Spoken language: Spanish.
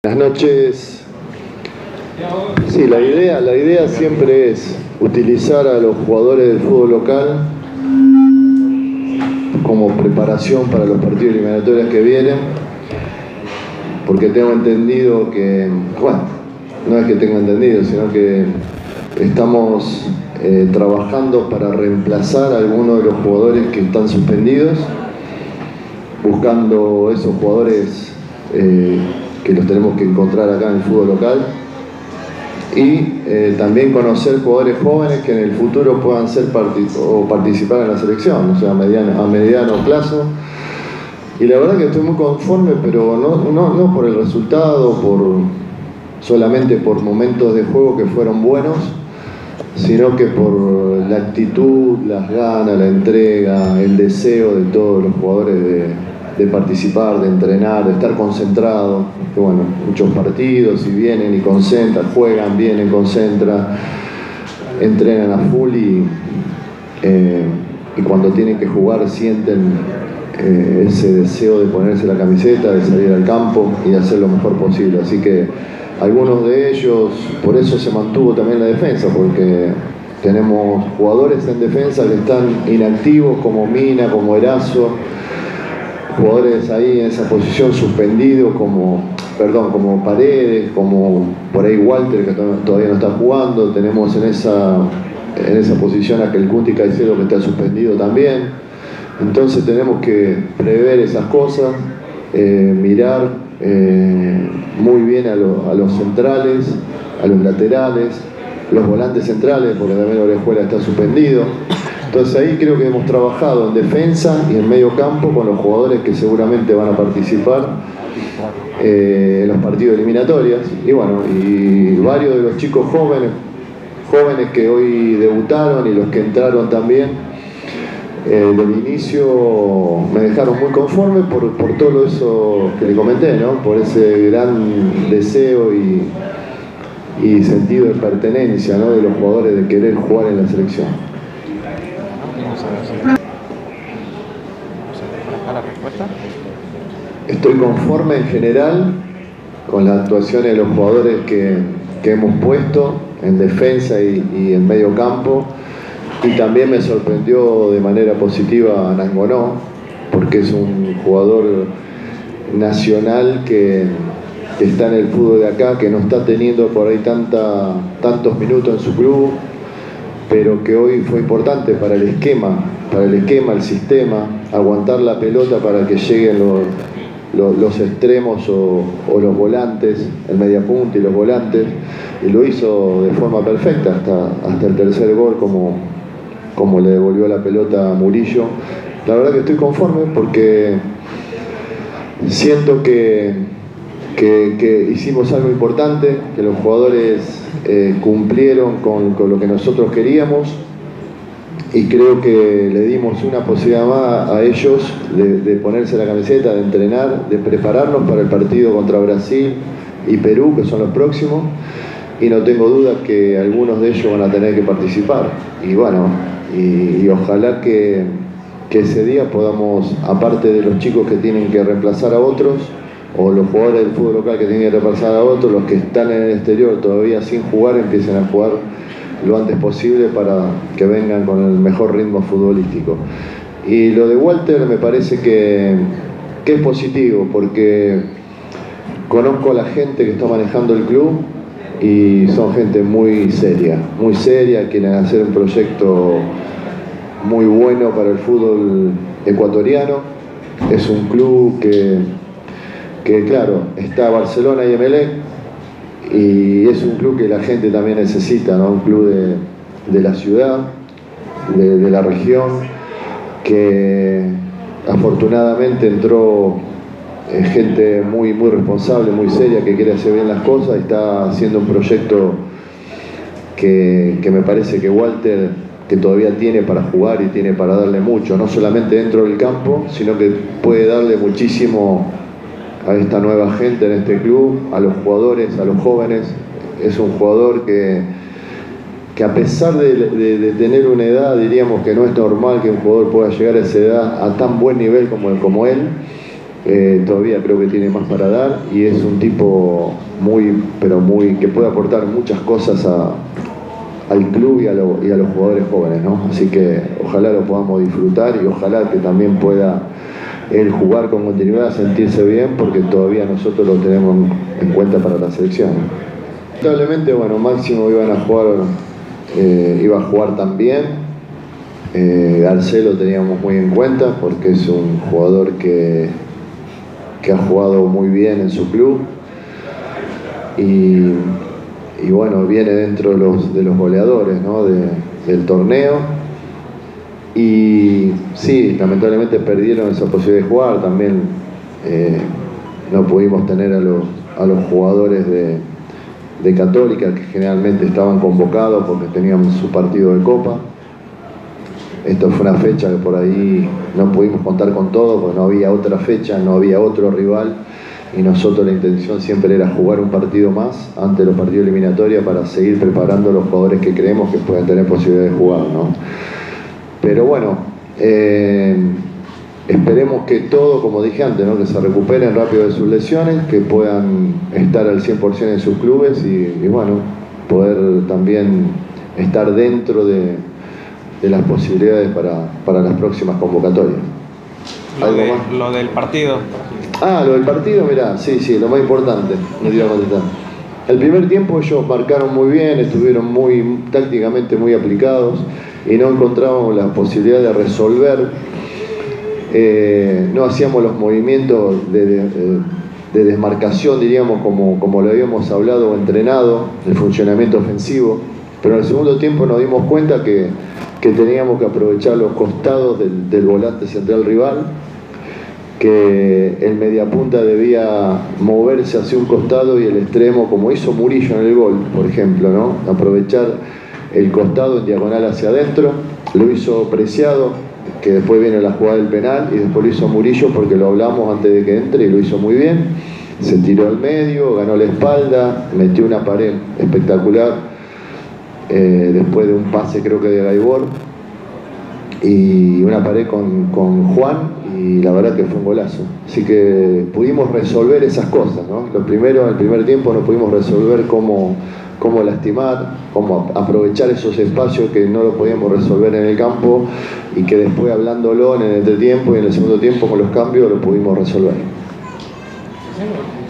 Buenas noches. Sí, la idea siempre es utilizar a los jugadores del fútbol local como preparación para los partidos eliminatorios que vienen, porque tengo entendido que, bueno, no es que tenga entendido, sino que estamos trabajando para reemplazar a algunos de los jugadores que están suspendidos, buscando esos jugadores que los tenemos que encontrar acá en el fútbol local, y también conocer jugadores jóvenes que en el futuro puedan ser participar en la selección, o sea, a mediano plazo. Y la verdad que estoy muy conforme, pero no por el resultado, solamente por momentos de juego que fueron buenos, sino que por la actitud, las ganas, la entrega, el deseo de todos los jugadores de participar, de entrenar, de estar concentrados. Que bueno, muchos partidos y vienen y concentran, juegan, vienen, concentran, entrenan a full y cuando tienen que jugar sienten ese deseo de ponerse la camiseta, de salir al campo y de hacer lo mejor posible. Así que algunos de ellos, por eso se mantuvo también la defensa, porque tenemos jugadores en defensa que están inactivos, como Mina, como Erazo, jugadores ahí en esa posición suspendidos como Paredes, como por ahí Walter, que todavía no está jugando. Tenemos en esa posición a Kelkuti Caicedo, que está suspendido también. Entonces tenemos que prever esas cosas, mirar muy bien a los centrales, a los laterales, los volantes centrales, porque también Orejuela está suspendido. Entonces ahí creo que hemos trabajado en defensa y en medio campo con los jugadores que seguramente van a participar en los partidos eliminatorios. Y bueno, y varios de los chicos jóvenes que hoy debutaron y los que entraron también del inicio me dejaron muy conforme por todo eso que le comenté, ¿no? Por ese gran deseo y sentido de pertenencia, ¿no? De los jugadores de querer jugar en la selección. Estoy conforme en general con las actuaciones de los jugadores que hemos puesto en defensa y en medio campo, y también me sorprendió de manera positiva a Nangonó, porque es un jugador nacional que está en el fútbol de acá, que no está teniendo por ahí tantos minutos en su club, pero que hoy fue importante para el esquema, el sistema, aguantar la pelota para que lleguen los extremos o los volantes, el mediapunta y los volantes, y lo hizo de forma perfecta hasta el tercer gol, como le devolvió la pelota a Murillo. La verdad que estoy conforme porque siento que hicimos algo importante, que los jugadores cumplieron con lo que nosotros queríamos, y creo que le dimos una posibilidad más a ellos de ponerse la camiseta, de entrenar, de prepararnos para el partido contra Brasil y Perú, que son los próximos, y no tengo dudas que algunos de ellos van a tener que participar. Y bueno, y ojalá que ese día podamos, aparte de los chicos que tienen que reemplazar a otros, o los jugadores del fútbol local que tienen que reemplazar a otros, los que están en el exterior todavía sin jugar, empiecen a jugar lo antes posible para que vengan con el mejor ritmo futbolístico. Y lo de Walter me parece que es positivo, porque conozco a la gente que está manejando el club y son gente muy seria, quieren hacer un proyecto muy bueno para el fútbol ecuatoriano. Es un club que claro, está Barcelona y Emelec, y es un club que la gente también necesita, ¿no? Un club de la ciudad, de la región, que afortunadamente entró gente muy responsable, muy seria, que quiere hacer bien las cosas, y está haciendo un proyecto que me parece que Walter, que todavía tiene para jugar y tiene para darle mucho, no solamente dentro del campo, sino que puede darle muchísimo a esta nueva gente en este club, a los jugadores, a los jóvenes. Es un jugador que a pesar de tener una edad, diríamos que no es normal que un jugador pueda llegar a esa edad a tan buen nivel como él, todavía creo que tiene más para dar y es un tipo que puede aportar muchas cosas al club y a los jugadores jóvenes, ¿no? Así que ojalá lo podamos disfrutar y ojalá que también pueda él jugar con continuidad, sentirse bien, porque todavía nosotros lo tenemos en cuenta para la selección. Lamentablemente, bueno, Máximo iba a jugar también. Garcés lo teníamos muy en cuenta porque es un jugador que ha jugado muy bien en su club y bueno, viene dentro de los goleadores, ¿no? del torneo, y sí, lamentablemente perdieron esa posibilidad de jugar. También no pudimos tener a los jugadores de Católica, que generalmente estaban convocados porque tenían su partido de Copa. Esto fue una fecha que por ahí no pudimos contar con todo porque no había otra fecha, no había otro rival, y nosotros la intención siempre era jugar un partido más antes de los partidos eliminatorios para seguir preparando a los jugadores que creemos que pueden tener posibilidad de jugar, ¿no? Pero bueno, esperemos que todo, como dije antes, ¿no? Que se recuperen rápido de sus lesiones, que puedan estar al 100% en sus clubes y bueno, poder también estar dentro de las posibilidades para las próximas convocatorias. Lo del partido. Lo del partido, mirá, sí, lo más importante, no te iba a contestar. El primer tiempo ellos marcaron muy bien, estuvieron tácticamente muy aplicados y no encontrábamos la posibilidad de resolver. No hacíamos los movimientos de desmarcación, diríamos, como lo habíamos hablado o entrenado, el funcionamiento ofensivo. Pero en el segundo tiempo nos dimos cuenta que teníamos que aprovechar los costados del volante central rival, que el mediapunta debía moverse hacia un costado y el extremo, como hizo Murillo en el gol, por ejemplo, ¿no? Aprovechar el costado en diagonal hacia adentro. Lo hizo Preciado, que después viene la jugada del penal, y después lo hizo Murillo porque lo hablamos antes de que entre y lo hizo muy bien. Se tiró al medio, ganó la espalda, metió una pared espectacular. Después de un pase creo que de Gaibor y una pared con Juan, y la verdad que fue un golazo. Así que pudimos resolver esas cosas, ¿no? El primer tiempo no pudimos resolver cómo lastimar, cómo aprovechar esos espacios que no lo podíamos resolver en el campo, y que después, hablándolo en el entretiempo y en el segundo tiempo con los cambios, lo pudimos resolver.